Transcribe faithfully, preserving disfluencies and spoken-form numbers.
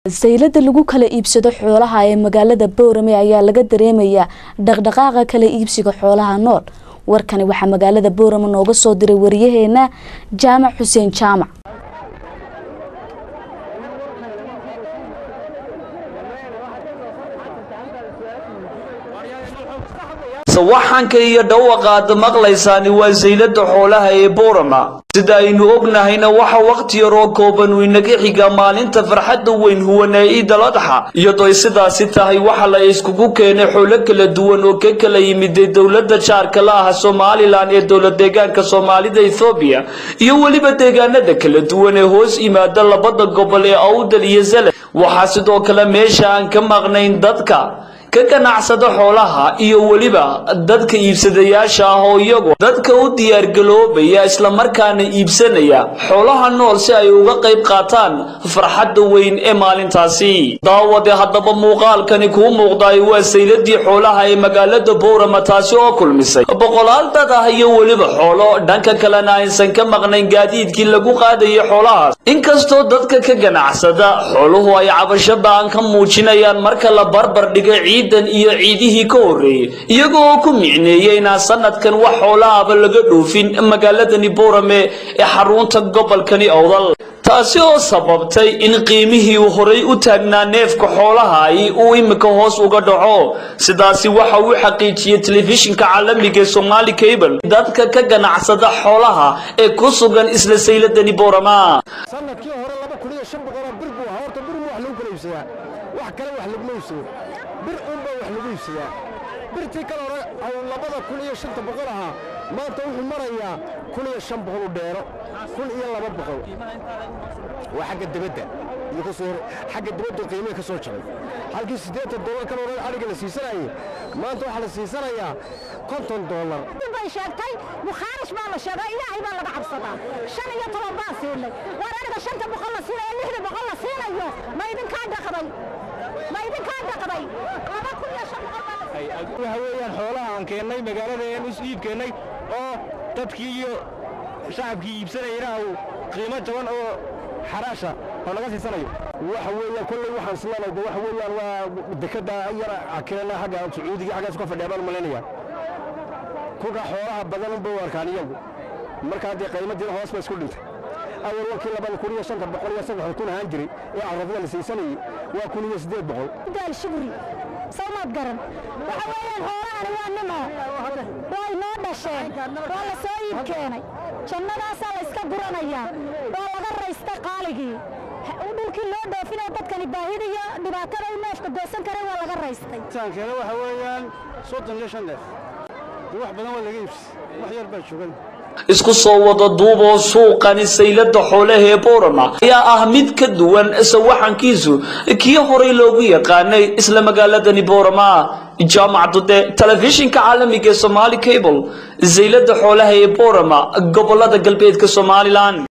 saylada lagu kala iibsado xoolaha ee magaalada Boorame ayaa laga dareemayaa dhaqdhaqaaqa kala iibsiga xoolaha nool. Warkani waxa magaalada Boorame nooga soo diray wariyaheena Jaamac Xuseen Jaamac. sawaxanka iyo dhawaqaad maqlaysaan waa saylada xoolaha ee Boorama sida aynu ognahayna waxa waqti yar oo kooban uu inaga xiga maalinta farxadda weyn huwana Ciid al-Adha iyadoo sidaasi tahay waxa la iskugu keenay xoolo kala duwan oo ka kala yimid dawladda jaarka la ah Somaliland ee dawlad deegaanka Soomaalida Ethiopia iyo waliba deegaanada kala duwan ee hoos yimaada labada gobol ee Awdal iyo Zele waxa sidoo kale meesha aan ka maqnayn dadka ka ganacsada xoolaha iyo waliba dadka iibsadayaasha ah oo iyagu dadka u diyaar galoobaya isla markaana iibsanaya xoolaha nool si ay uga qayb qaataan farxadda weyn ee maalintaasi daawada hadaba muuqaalkani ku muuqday waa sayladii xoolaha ee magaalada Boorama taasi oo kulmisay boqolaal dad ah iyo waliba xoolo dhanka kalena aysan ka maqnayn gaadiidkii lagu qaadayo xoolahaas inkastoo dadka ka ganacsada xooluhu ay cabasho baan ka muujinayaan marka la barbar dhigay ciidan iyo ciidihii ka horeeyay iyagoo ku micneeyayna sanadkan wax xoolaha laga dhoofin magaaladani Boorame ee xarunta gobolkani Awdal taasi oo sababtay in qiimihii uu horay u taagnaa neefka xoolaha ay uu imika hoos uga dhaco sidaasi waxa uu xaqiijiyay telefishinka caalamiga Somali Cable dadka ka ganacsada xoolaha ee ku sugan isla sayladani Boorama sanadkii hore laba kun iyo shan boqol bir buu horta bir wax lagu kala iibsadaa wax kale wax lagu iibsadaa bir umba wax lagu iibsadaa birtii kale hore ay labada kun iyo shan boqol aha maanta wuxuu marayaa kun iyo shan boqol u dheero kun iyo laba boqol waa xagga dibadda iyo ka soo xagga dibadda qiimaha ka soo jabay halkii siddeetan dollar kan hore ariga la siisanayay maanta waxa la siisanayaa konton dollar bay sheegtay mukharish baa la sheegay ilaahay baa laga cabsadaa shan iyo toban baa siinay war aniga shanta boqol la siinay lixda boqol la siinayo ma idin ka dhaqday ma idin ka dhaqday laba kun iyo shan boqol ay waxa weeyaan xoolaha aan keenay magaalada ee is iib keenay oo dadkii iyo shacabkii iibsanayna uu qiimo jaban oo xaraasha oo laga siisanayo waxa weeyaan kulli waxaan siinaynaa waxa weeyaan waa dekada yar akirana xagga Sacuudiga xaggaas ka fadhiyaan malinaya kuga xoolaha badan buu warkaan iyagu marka hadii qiimadii hoos bay isku dhintay awal wakii laba kun iyo shan boqol iyo saddex kun ahaan jiray ee arradada la siisanayay waa kun iyo siddeed boqol daal shibri sawmad garan waxa weeyaan xoolahan waa nimo way noo dhasheen waa la soo iib keenay jannadaas la iska guranaya waa laga raystay qaaligii dhulkii loo dhoofinay dadkani baahida iyo dhibaatada uu neefka goosan karay waa laga raystay taankeena waxa weeyaan soddon iyo shan neef wax badan waa laga iibsay wax yar baa joogan isku soo wada duubo suuqani saylada xoolaha ee Boorama ayaa ah mid ka duwan sawaxankiisu kii horay loogu yaqaanay isla magaaladani Boorama jaamacadda telefishinka caalamiga Somali Cable saylada xoolaha ee Boorama gobolada galbeedka Somaliland.